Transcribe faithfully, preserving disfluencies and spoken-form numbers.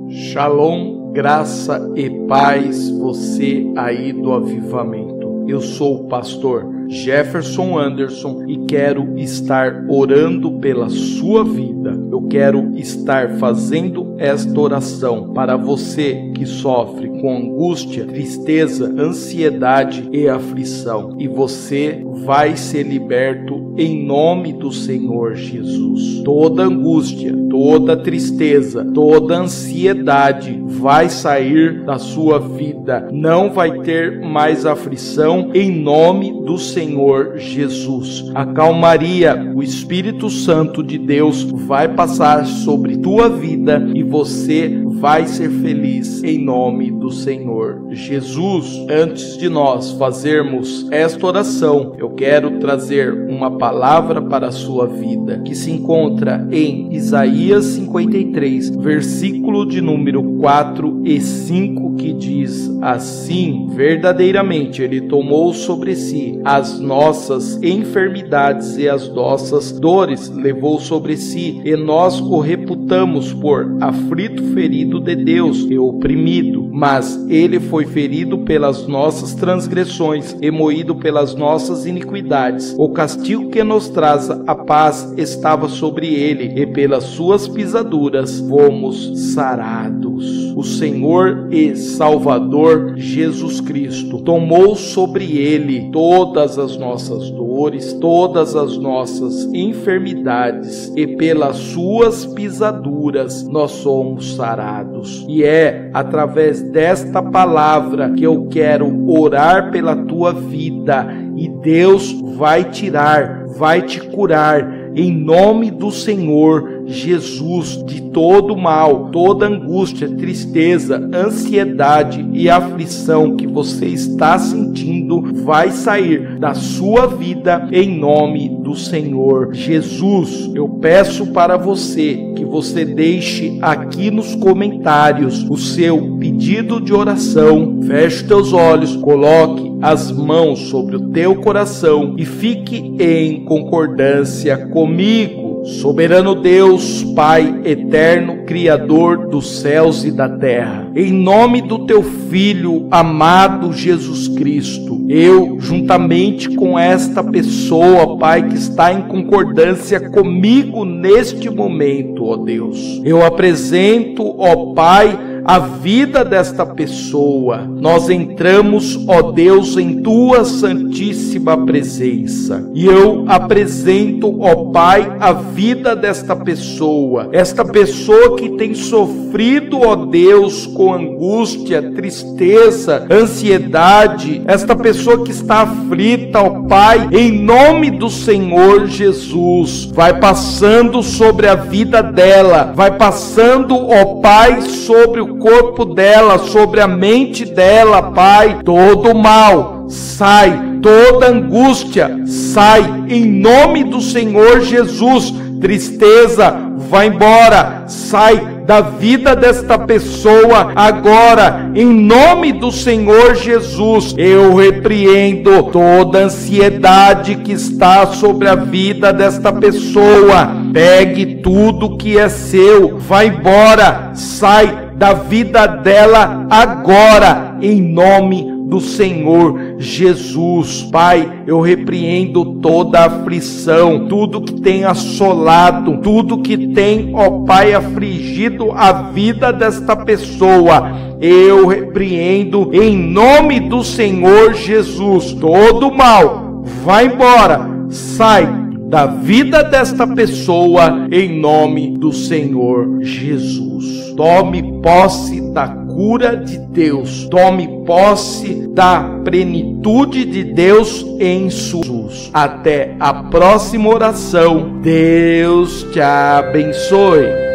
Shalom, graça e paz, você aí do avivamento. Eu sou o pastor Jefferson Anderson e quero estar orando pela sua vida. Eu quero estar fazendo esta oração para você que sofre com angústia, tristeza, ansiedade e aflição. E você vai ser liberto em nome do Senhor Jesus. Toda angústia, toda tristeza, toda ansiedade vai sair da sua vida. Não vai ter mais aflição em nome do Senhor Jesus. A calmaria, o Espírito Santo de Deus vai passar sobre tua vida e você vai ser feliz em nome do Senhor Jesus. Antes de nós fazermos esta oração, eu quero trazer uma palavra para a sua vida que se encontra em Isaías cinquenta e três, versículo de número quatro e cinco, que diz assim: verdadeiramente ele tomou sobre si as nossas enfermidades e as nossas dores levou sobre si, e nós o reputamos por aflito, ferido de Deus e oprimido. Mas ele foi ferido pelas nossas transgressões e moído pelas nossas iniquidades. O castigo que nos traz a paz estava sobre ele, e pelas suas pisaduras fomos sarados. O Senhor e Salvador Jesus Cristo tomou sobre ele todas as nossas dores, todas as nossas enfermidades, e pelas suas pisaduras nós somos sarados. E é através desta palavra que eu quero orar pela tua vida, e Deus vai tirar, vai te curar em nome do Senhor Jesus de todo mal, toda angústia, tristeza, ansiedade e aflição que você está sentindo vai sair da sua vida em nome do Senhor Jesus. Eu peço para você que você deixe aqui nos comentários o seu pedido de oração. Feche teus olhos, coloque as mãos sobre o teu coração e fique em concordância comigo. Soberano Deus, Pai eterno, Criador dos céus e da terra, em nome do teu Filho amado Jesus Cristo, eu, juntamente com esta pessoa, Pai, que está em concordância comigo neste momento, ó Deus, eu apresento, ó Pai, a vida desta pessoa. Nós entramos, ó Deus, em tua santíssima presença. E eu apresento, ó Pai, a vida desta pessoa. Esta pessoa que tem sofrido, ó Deus, com angústia, tristeza, ansiedade. Esta pessoa que está aflita, ó Pai, em nome do Senhor Jesus. Vai passando sobre a vida dela. Vai passando, ó Pai, sobre o corpo dela, sobre a mente dela, Pai. Todo mal sai, toda angústia sai em nome do Senhor Jesus. Tristeza vai embora, sai da vida desta pessoa agora, em nome do Senhor Jesus. Eu repreendo toda ansiedade que está sobre a vida desta pessoa. Pegue tudo que é seu, vai embora, sai da vida dela agora, em nome do Senhor Jesus. Pai, eu repreendo toda aflição, tudo que tem assolado, tudo que tem, ó Pai, afligido a vida desta pessoa. Eu repreendo em nome do Senhor Jesus. Todo mal vai embora, sai da vida desta pessoa em nome do Senhor Jesus. Tome posse da cura de Deus. Tome posse da plenitude de Deus em Jesus. Até a próxima oração. Deus te abençoe.